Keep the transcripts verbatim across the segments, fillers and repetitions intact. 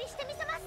りしてみせます。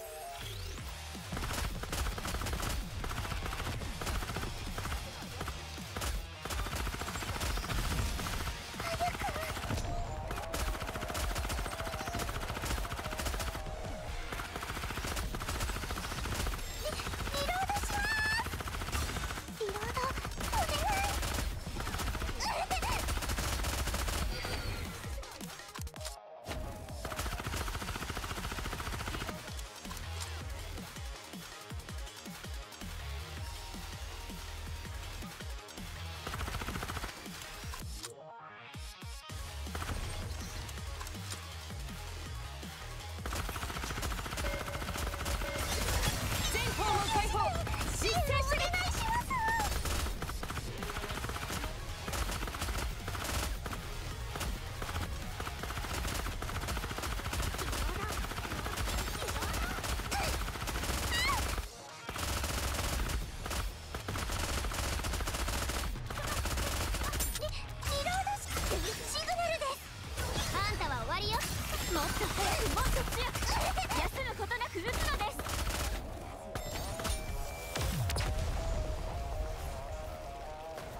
もっと早くもっと強く休むことなく打つのです。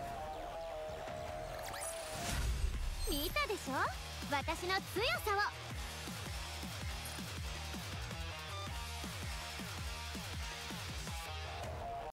見たでしょ、私の強さを。